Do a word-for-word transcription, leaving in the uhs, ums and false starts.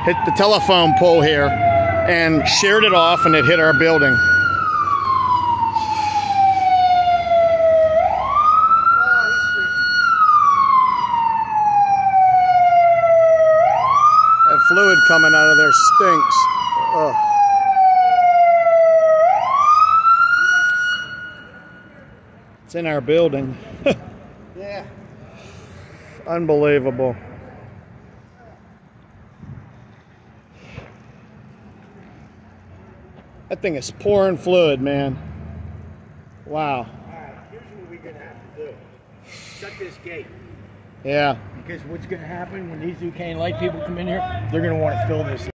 hit the telephone pole here and sheared it off, and it hit our building. That fluid coming out of there stinks. Ugh. It's in our building. Yeah. Unbelievable. That thing is pouring fluid, man. Wow. All right, here's what we're going to have to do. Shut this gate. Yeah. Because what's going to happen when these Duquesne light people come in here, they're going to want to fill this